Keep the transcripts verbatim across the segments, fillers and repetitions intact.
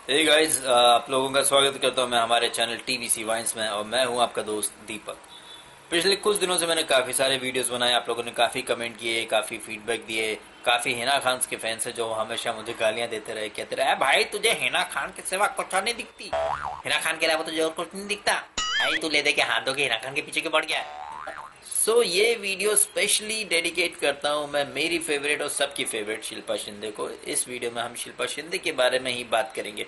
Hey guys, आप लोगों का स्वागत करता हूं मैं हमारे चैनल टीवीसी वाइन्स में। और मैं हूं आपका दोस्त दीपक। पिछले कुछ दिनों से मैंने काफ़ी सारे वीडियोस बनाए, आप लोगों ने काफ़ी कमेंट किए, काफ़ी फीडबैक दिए। काफ़ी हिना खान के फैंस हैं जो हमेशा मुझे गालियां देते रहे, कहते रहे भाई तुझे हिना खान के सिवा कुछ और नहीं दिखती, हिना खान के अलावा तुझे और कुछ नहीं दिखता, भाई तू ले दे के हाथों के हिना खान के पीछे क्यों पड़ गया। सो so, ये वीडियो स्पेशली डेडिकेट करता हूँ मैं मेरी फेवरेट और सबकी फेवरेट शिल्पा शिंदे को। इस वीडियो में हम शिल्पा शिंदे के बारे में ही बात करेंगे।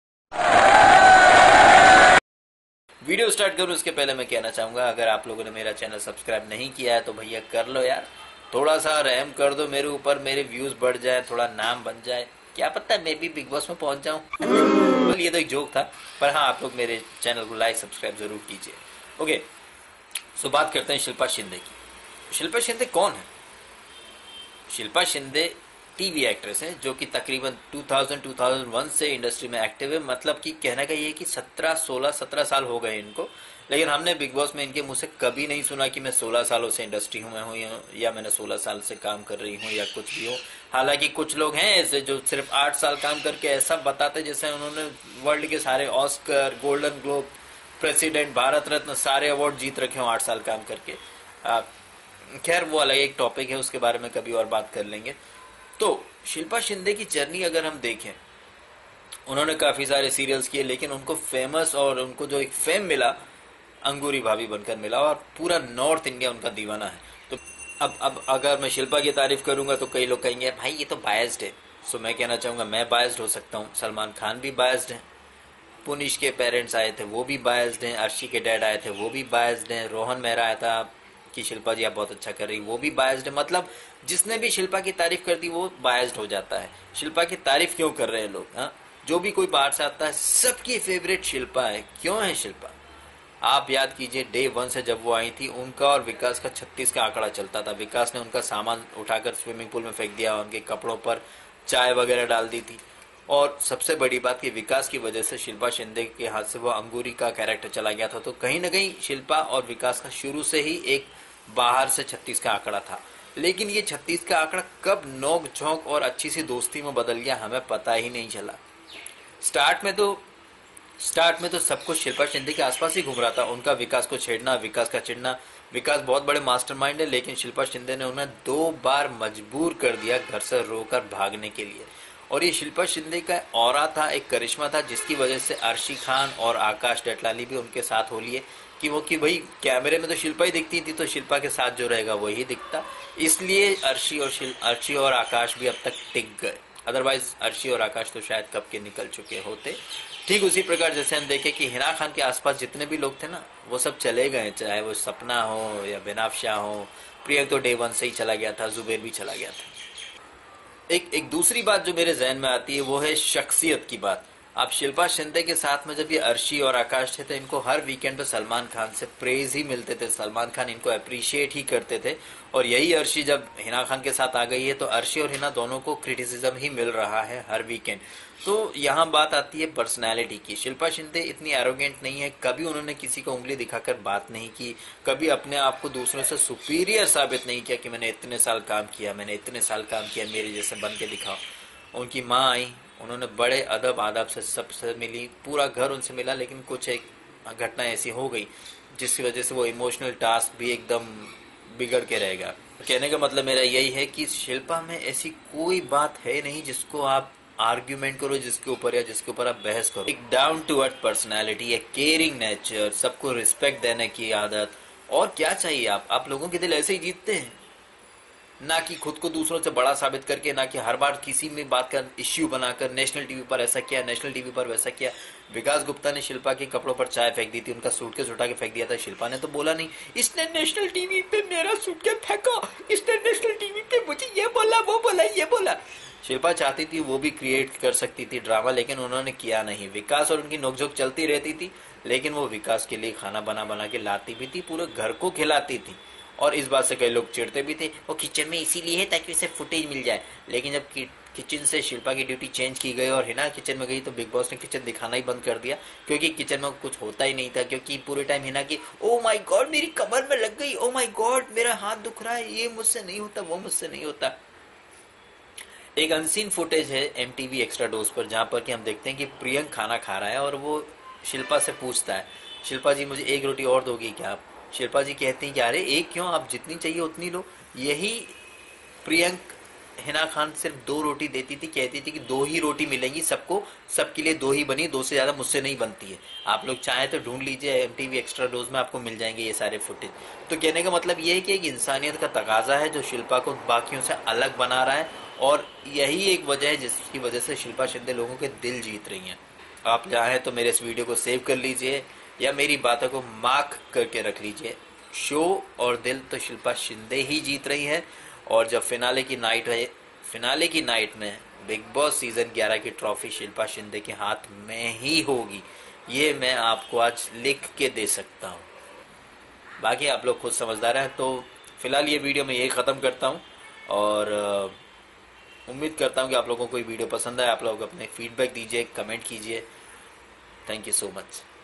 वीडियो स्टार्ट करूं उसके पहले मैं कहना चाहूंगा, अगर आप लोगों ने मेरा चैनल सब्सक्राइब नहीं किया है तो भैया कर लो यार, थोड़ा सा रहम कर दो मेरे ऊपर, मेरे व्यूज बढ़ जाए, थोड़ा नाम बन जाए, क्या पता मैं भी बिग बॉस में पहुंच जाऊं। well, ये तो एक जोक था, पर हाँ आप लोग मेरे चैनल को लाइक सब्सक्राइब जरूर कीजिए। ओके, सो बात करते हैं शिल्पा शिंदे की। शिल्पा शिंदे कौन है? शिल्पा शिंदे टीवी एक्ट्रेस है जो कि तकरीबन दो हज़ार दो हज़ार एक से इंडस्ट्री में एक्टिव है। मतलब कि कहने का ये है कि सत्रह सोलह सत्रह साल हो गए इनको, लेकिन हमने बिग बॉस में इनके मुंह से कभी नहीं सुना कि मैं सोलह सालों से इंडस्ट्री में हूँ या मैंने सोलह साल से काम कर रही हूँ या कुछ भी हो। हालांकि कुछ लोग हैं ऐसे जो सिर्फ आठ साल काम करके ऐसा बताते जैसे उन्होंने वर्ल्ड के सारे Oscar, golden globe, president, Bharat Ratna सारे अवार्ड जीत रखे हो आठ साल काम करके। खैर वो अलग एक टॉपिक है, उसके बारे में कभी और बात कर लेंगे। तो शिल्पा शिंदे की जर्नी अगर हम देखें, उन्होंने काफी सारे सीरियल्स किए, लेकिन उनको फेमस और उनको जो एक फेम मिला अंगूरी भाभी बनकर मिला, और पूरा नॉर्थ इंडिया उनका दीवाना है। तो अब अब अगर मैं शिल्पा की तारीफ करूंगा तो कई लोग कहेंगे भाई ये तो बायस्ड है। सो मैं कहना चाहूंगा मैं बायस्ड हो सकता हूँ, सलमान खान भी बायस्ड है, पुनीश के पेरेंट्स आए थे वो भी बायस्ड हैं, अर्शी के डैड आए थे वो भी बायस्ड हैं, रोहन मेहरा आया था कि शिल्पा जी आप बहुत अच्छा कर रही, वो भी बायस्ड है। मतलब जिसने भी शिल्पा की तारीफ कर दी वो बायस्ड हो जाता है। शिल्पा की तारीफ क्यों कर रहे हैं लोग? हाँ, जो भी कोई बाहर से आता है सबकी फेवरेट शिल्पा है। क्यों है शिल्पा? आप याद कीजिए डे वन से जब वो आई थी, उनका और विकास का छत्तीस का आंकड़ा चलता था। विकास ने उनका सामान उठाकर स्विमिंग पूल में फेंक दिया, उनके कपड़ों पर चाय वगैरह डाल दी थी। और सबसे बड़ी बात कि विकास की वजह से शिल्पा शिंदे के हाथ से वो अंगूरी का कैरेक्टर चला गया था। तो कहीं ना कहीं शिल्पा और विकास का शुरू से ही एक बाहर से छत्तीस का आंकड़ा था। लेकिन ये छत्तीस का आंकड़ा कब नोक झोंक और अच्छी सी दोस्ती में बदल गया हमें पता ही नहीं चला। स्टार्ट में तो स्टार्ट में तो सब कुछ शिल्पा शिंदे के आसपास ही घूम रहा था, उनका विकास को छेड़ना, विकास का चिढ़ना। विकास बहुत बड़े मास्टरमाइंड है, लेकिन शिल्पा शिंदे ने उन्हें दो बार मजबूर कर दिया घर से रोकर भागने के लिए। और ये शिल्पा शिंदे का ऑरा था, एक करिश्मा था, जिसकी वजह से अर्शी खान और आकाश डटलानी भी उनके साथ हो लिए कि वो कि भाई कैमरे में तो शिल्पा ही दिखती थी, तो शिल्पा के साथ जो रहेगा वही दिखता। इसलिए अर्शी और अर्शी और आकाश भी अब तक टिक गए, अदरवाइज अर्शी और आकाश तो शायद कब के निकल चुके होते। ठीक उसी प्रकार जैसे हम देखें कि हिना खान के आसपास जितने भी लोग थे ना वो सब चले गए, चाहे वो सपना हो या बेनाफ्शा हो। प्रियंक तो डे वन से ही चला गया था, जुबेर भी चला गया था। एक एक दूसरी बात जो मेरे जहन में आती है वो है शख्सियत की बात। आप शिल्पा शिंदे के साथ में जब ये अर्शी और आकाश थे तो इनको हर वीकेंड पे सलमान खान से प्रेज ही मिलते थे, सलमान खान इनको अप्रिशिएट ही करते थे। और यही अर्शी जब हिना खान के साथ आ गई है तो अर्शी और हिना दोनों को क्रिटिसिज्म ही मिल रहा है हर वीकेंड। तो यहाँ बात आती है पर्सनैलिटी की। शिल्पा शिंदे इतनी एरोगेंट नहीं है, कभी उन्होंने किसी को उंगली दिखाकर बात नहीं की, कभी अपने आप को दूसरों से सुपीरियर साबित नहीं किया कि मैंने इतने साल काम किया, मैंने इतने साल काम किया, मेरे जैसे बन के दिखाओ। उनकी माँ आई, उन्होंने बड़े अदब आदाब से सबसे मिली, पूरा घर उनसे मिला, लेकिन कुछ एक घटना ऐसी हो गई जिसकी वजह से वो इमोशनल टास्क भी एकदम बिगड़ के रहेगा। कहने का मतलब मेरा यही है कि शिल्पा में ऐसी कोई बात है नहीं जिसको आप आर्ग्यूमेंट करो, जिसके ऊपर या जिसके ऊपर आप बहस करो। एक डाउन टू अर्थ पर्सनैलिटी, एक केयरिंग नेचर, सबको रिस्पेक्ट देने की आदत। और क्या चाहिए? आप आप लोगों के दिल ऐसे ही जीतते हैं, ना कि खुद को दूसरों से बड़ा साबित करके, ना कि हर बार किसी में बात का इश्यू बनाकर नेशनल टीवी पर ऐसा किया, नेशनल टीवी पर वैसा किया। विकास गुप्ता ने शिल्पा के कपड़ों पर चाय फेंक दी थी, उनका सूटकेस उठा के फेंक दिया था, शिल्पा ने तो बोला नहीं इसने नेशनल टीवी पे मेरा सूटकेस फेंका, इसने नेशनल टीवी पे मुझे ये बोला, वो बोला, ये बोला। शिल्पा चाहती थी वो भी क्रिएट कर सकती थी ड्रामा, लेकिन उन्होंने किया नहीं। विकास और उनकी नोकझोंक चलती रहती थी, लेकिन वो विकास के लिए खाना बना बना के लाती भी थी, पूरे घर को खिलाती थी। और इस बात से कई लोग चिढ़ते भी थे, वो किचन में इसीलिए है ताकि उसे फुटेज मिल जाए। लेकिन जब कि, किचन से शिल्पा की ड्यूटी चेंज की गई और हिना किचन में गई तो बिग बॉस ने किचन दिखाना ही बंद कर दिया, क्योंकि किचन में कुछ होता ही नहीं था। क्योंकि पूरे टाइम हिना की ओ माय गॉड मेरी कमर में लग गई, ओ माय गॉड मेरा हाथ दुख रहा है, ये मुझसे नहीं होता, वो मुझसे नहीं होता। एक अनसीन फुटेज है M T V extra dose पर, जहाँ पर कि हम देखते हैं कि प्रियंक खाना खा रहा है और वो शिल्पा से पूछता है, शिल्पा जी मुझे एक रोटी और दोगी क्या आप? शिल्पा जी कहती हैं कि अरे एक क्यों, आप जितनी चाहिए उतनी लो। यही प्रियंक हिना खान सिर्फ दो रोटी देती थी, कहती थी कि दो ही रोटी मिलेंगी सबको, सबके लिए दो ही बनी, दो से ज़्यादा मुझसे नहीं बनती है। आप लोग चाहें तो ढूंढ लीजिए, M T V extra dose में आपको मिल जाएंगे ये सारे फुटेज। तो कहने का मतलब ये है कि एक इंसानियत का तकाजा है जो शिल्पा को बाकियों से अलग बना रहा है, और यही एक वजह है जिसकी वजह से शिल्पा शिंदे लोगों के दिल जीत रही हैं। आप चाहें तो मेरे इस वीडियो को सेव कर लीजिए या मेरी बातों को मार्क करके रख लीजिए, शो और दिल तो शिल्पा शिंदे ही जीत रही है। और जब फिनाले की नाइट है, फिनाले की नाइट में बिग बॉस सीजन ग्यारह की ट्रॉफी शिल्पा शिंदे के हाथ में ही होगी, ये मैं आपको आज लिख के दे सकता हूँ। बाकी आप लोग खुद समझदार हैं। तो फिलहाल ये वीडियो मैं यही ख़त्म करता हूँ, और उम्मीद करता हूँ कि आप लोगों को ये वीडियो पसंद आए। आप लोग अपने फीडबैक दीजिए, कमेंट कीजिए। Thank you so much.